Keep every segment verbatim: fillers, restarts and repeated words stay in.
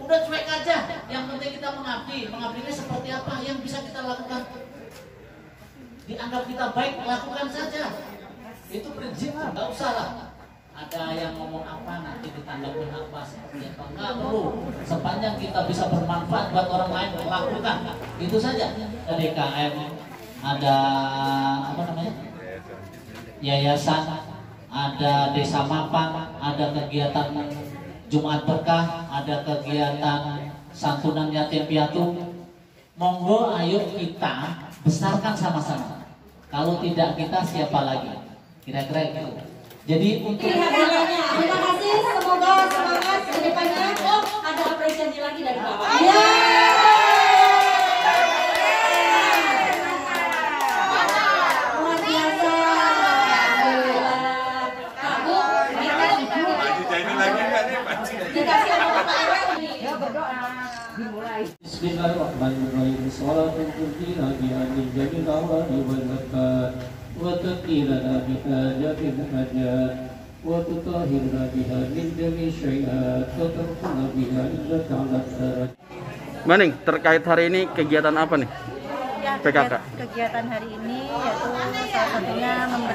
Udah cuek aja. Yang penting kita mengabdi. Mengabdinya seperti apa yang bisa kita lakukan. Dianggap kita baik, lakukan saja. Itu prinsipnya, nggak usah lah. Ada yang ngomong apa nanti ditanggapi apa seperti apa, nggak perlu. Sepanjang kita bisa bermanfaat buat orang lain, lakukan. Itu saja. Ada D K M, ada apa namanya? Yayasan, ada desa mapang, ada kegiatan Jumat Berkah, ada kegiatan santunan yatim piatu. Monggo, ayo kita besarkan sama-sama. Kalau tidak kita siapa lagi? Kira-kira itu. Jadi untuk terima kasih, semoga semangat ke depannya. Oh, ada apresiasi lagi dari Bapak. Ya. Luar biasa. Kamu dikasih apa? Berdoa. Dimulai. Bismillahirrahmanirrahim. Salatun tunjina biha min jamil awali wal afat wa taqilana biha jamil hajat wa tutahhirna biha min jamil syai'at wa tarfuna biha illa ta'ala sarat. Maning, terkait hari ini kegiatan apa nih? Ya, P K K. Kegiatan hari ini yaitu salah satunya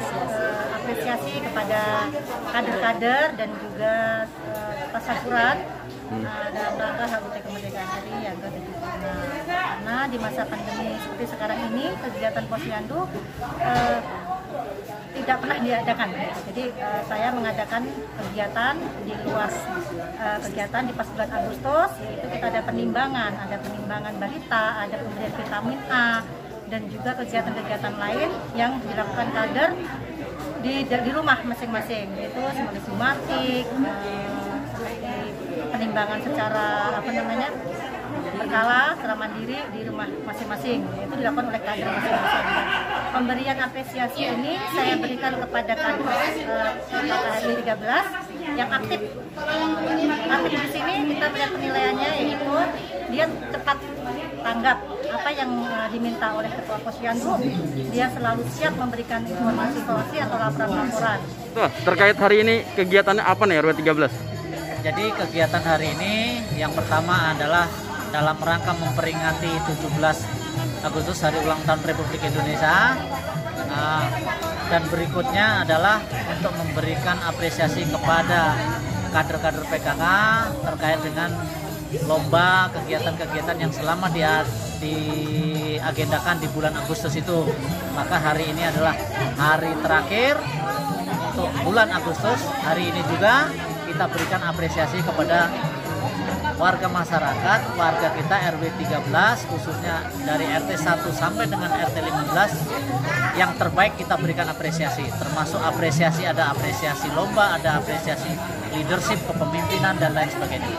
apresiasi kepada kader-kader dan juga uh, Pasakurat hmm. uh, dalam rangka H U T Kemerdekaan R I yang ke tujuh puluh enam. Karena di masa pandemi seperti sekarang ini kegiatan Posyandu uh, tidak pernah diadakan. Jadi uh, saya mengadakan kegiatan di luar uh, kegiatan di pas bulan Agustus, yaitu kita ada penimbangan, ada penimbangan balita, ada pemberian vitamin A, dan juga kegiatan-kegiatan lain yang dilakukan kader di di rumah masing-masing, yaitu sebagai simatik, uh, seperti penimbangan secara apa namanya berkala, secara mandiri di rumah masing-masing, itu dilakukan oleh kader masing-masing. Pemberian apresiasi ini saya berikan kepada kader uh, H R W tiga belas yang aktif. Aktif di sini kita melihat penilaiannya, yaitu dia cepat tanggap apa yang uh, diminta oleh Ketua Posyandu. Dia selalu siap memberikan informasi-informasi atau laporan-laporan. Tuh, terkait hari ini kegiatannya apa nih R W tiga belas? Jadi kegiatan hari ini yang pertama adalah dalam rangka memperingati tujuh belas Agustus Hari Ulang Tahun Republik Indonesia. Nah, dan berikutnya adalah untuk memberikan apresiasi kepada kader-kader P K K terkait dengan lomba kegiatan-kegiatan yang selama dia diagendakan di bulan Agustus itu. Maka hari ini adalah hari terakhir untuk bulan Agustus. Hari ini juga kita berikan apresiasi kepada warga masyarakat, warga kita R W tiga belas, khususnya dari R T satu sampai dengan R T lima belas, yang terbaik kita berikan apresiasi. Termasuk apresiasi, ada apresiasi lomba, ada apresiasi leadership, kepemimpinan, dan lain sebagainya.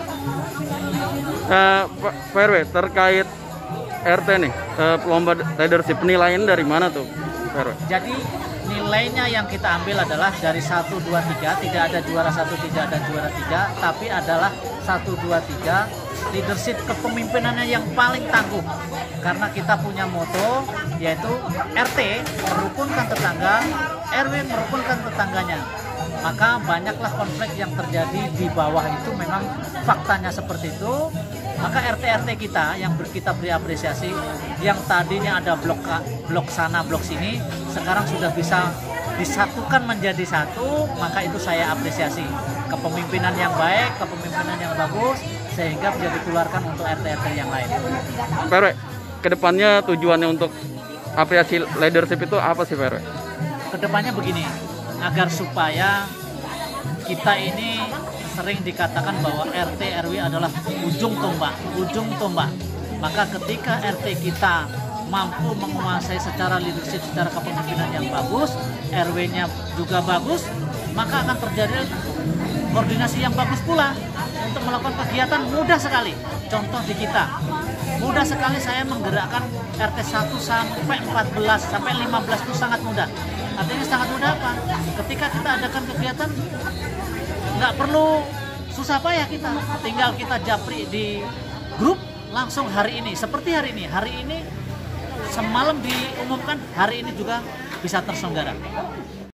Uh, Pak R W, terkait R T nih, uh, lomba leadership, penilaian dari mana tuh Pak R W? Jadi nilainya yang kita ambil adalah dari satu, dua, tiga, tidak ada juara satu, tidak ada juara tiga, tapi adalah satu, dua, tiga, leadership kepemimpinannya yang paling tangguh. Karena kita punya moto, yaitu R T merukunkan tetangga, R W merukunkan tetangganya. Maka banyaklah konflik yang terjadi di bawah itu, memang faktanya seperti itu. Maka R T R T kita yang kita beri apresiasi, yang tadinya ada blok blok sana blok sini, sekarang sudah bisa disatukan menjadi satu. Maka itu saya apresiasi, kepemimpinan yang baik, kepemimpinan yang bagus, sehingga bisa ditularkan untuk R T R T yang lain. Pak R W, kedepannya tujuannya untuk apresiasi leadership itu apa sih Pak R W? Kedepannya begini, agar supaya kita ini sering dikatakan bahwa R T R W adalah ujung tombak, ujung tombak. Maka ketika R T kita mampu menguasai secara leadership, secara kepemimpinan yang bagus, R W-nya juga bagus, maka akan terjadi koordinasi yang bagus pula untuk melakukan kegiatan. Mudah sekali. Contoh di kita, mudah sekali saya menggerakkan R T satu sampai empat belas sampai lima belas itu sangat mudah. Artinya sangat mudah apa? Ketika kita adakan kegiatan, nggak perlu susah payah kita, tinggal kita japri di grup langsung hari ini. Seperti hari ini, hari ini semalam diumumkan, hari ini juga bisa terselenggara.